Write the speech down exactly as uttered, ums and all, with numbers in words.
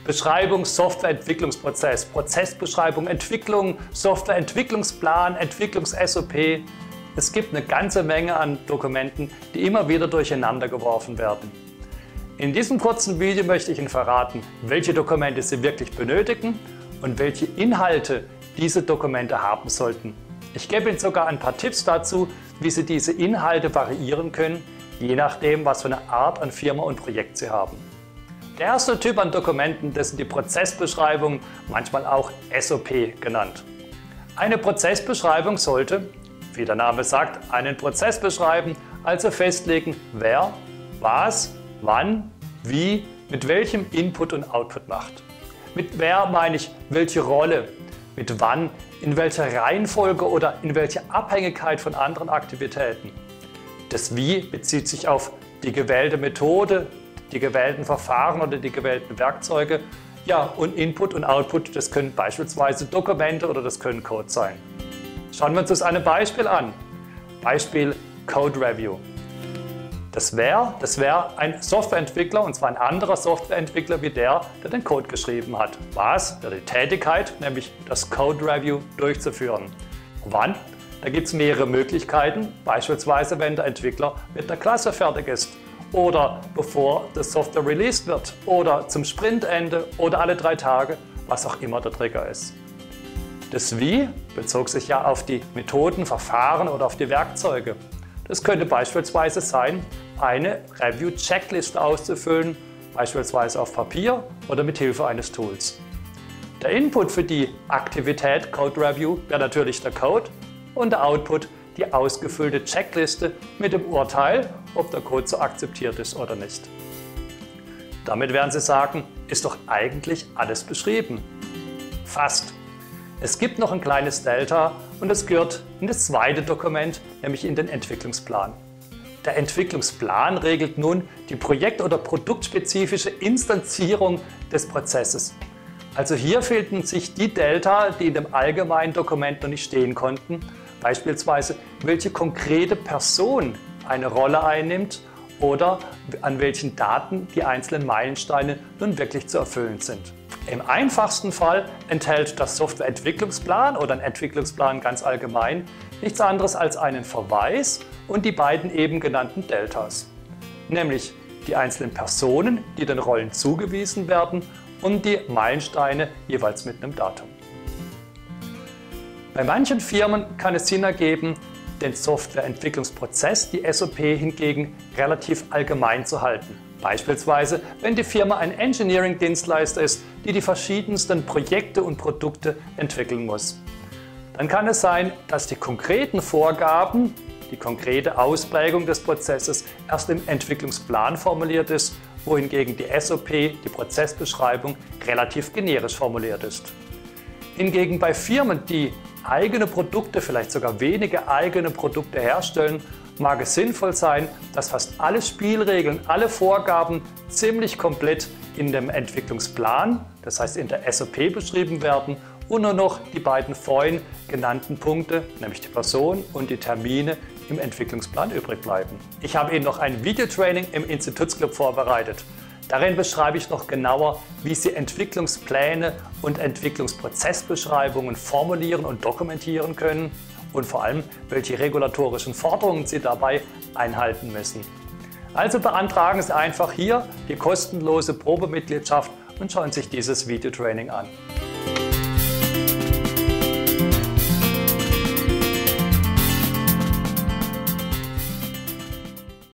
Beschreibung, Softwareentwicklungsprozess, Prozessbeschreibung, Entwicklung, Softwareentwicklungsplan, Entwicklungs-S O P. Es gibt eine ganze Menge an Dokumenten, die immer wieder durcheinander geworfen werden. In diesem kurzen Video möchte ich Ihnen verraten, welche Dokumente Sie wirklich benötigen und welche Inhalte diese Dokumente haben sollten. Ich gebe Ihnen sogar ein paar Tipps dazu, wie Sie diese Inhalte variieren können, je nachdem, was für eine Art an Firma und Projekt Sie haben. Der erste Typ an Dokumenten, das sind die Prozessbeschreibungen, manchmal auch S O P genannt. Eine Prozessbeschreibung sollte, wie der Name sagt, einen Prozess beschreiben, also festlegen, wer, was, wann, wie, mit welchem Input und Output macht. Mit wer meine ich welche Rolle, mit wann, in welcher Reihenfolge oder in welcher Abhängigkeit von anderen Aktivitäten. Das Wie bezieht sich auf die gewählte Methode, die gewählten Verfahren oder die gewählten Werkzeuge. Ja, und Input und Output, das können beispielsweise Dokumente oder das können Code sein. Schauen wir uns das einem Beispiel an. Beispiel Code Review. Das wäre das wär ein Softwareentwickler, und zwar ein anderer Softwareentwickler wie der, der den Code geschrieben hat. Was? Die Tätigkeit, nämlich das Code Review durchzuführen. Wann? Da gibt es mehrere Möglichkeiten, beispielsweise wenn der Entwickler mit der Klasse fertig ist oder bevor das Software released wird oder zum Sprintende oder alle drei Tage, was auch immer der Trigger ist. Das Wie bezog sich ja auf die Methoden, Verfahren oder auf die Werkzeuge. Das könnte beispielsweise sein, eine Review-Checkliste auszufüllen, beispielsweise auf Papier oder mit Hilfe eines Tools. Der Input für die Aktivität Code Review wäre natürlich der Code und der Output die ausgefüllte Checkliste mit dem Urteil, ob der Code so akzeptiert ist oder nicht. Damit werden Sie sagen, ist doch eigentlich alles beschrieben. Fast. Es gibt noch ein kleines Delta und es gehört in das zweite Dokument, nämlich in den Entwicklungsplan. Der Entwicklungsplan regelt nun die projekt- oder produktspezifische Instanzierung des Prozesses. Also hier fehlten sich die Delta, die in dem allgemeinen Dokument noch nicht stehen konnten, beispielsweise welche konkrete Person eine Rolle einnimmt oder an welchen Daten die einzelnen Meilensteine nun wirklich zu erfüllen sind. Im einfachsten Fall enthält das Softwareentwicklungsplan oder ein Entwicklungsplan ganz allgemein nichts anderes als einen Verweis und die beiden eben genannten Deltas, nämlich die einzelnen Personen, die den Rollen zugewiesen werden und die Meilensteine jeweils mit einem Datum. Bei manchen Firmen kann es Sinn ergeben, den Softwareentwicklungsprozess, die S O P hingegen relativ allgemein zu halten. Beispielsweise, wenn die Firma ein Engineering-Dienstleister ist, die die verschiedensten Projekte und Produkte entwickeln muss. Dann kann es sein, dass die konkreten Vorgaben, die konkrete Ausprägung des Prozesses erst im Entwicklungsplan formuliert ist, wohingegen die S O P, die Prozessbeschreibung, relativ generisch formuliert ist. Hingegen bei Firmen, die eigene Produkte, vielleicht sogar wenige eigene Produkte herstellen, mag es sinnvoll sein, dass fast alle Spielregeln, alle Vorgaben ziemlich komplett in dem Entwicklungsplan, das heißt in der S O P beschrieben werden und nur noch die beiden vorhin genannten Punkte, nämlich die Person und die Termine, im Entwicklungsplan übrig bleiben. Ich habe Ihnen noch ein Videotraining im Institutsclub vorbereitet. Darin beschreibe ich noch genauer, wie Sie Entwicklungspläne und Entwicklungsprozessbeschreibungen formulieren und dokumentieren können und vor allem, welche regulatorischen Forderungen Sie dabei einhalten müssen. Also beantragen Sie einfach hier die kostenlose Probemitgliedschaft und schauen sich dieses Videotraining an.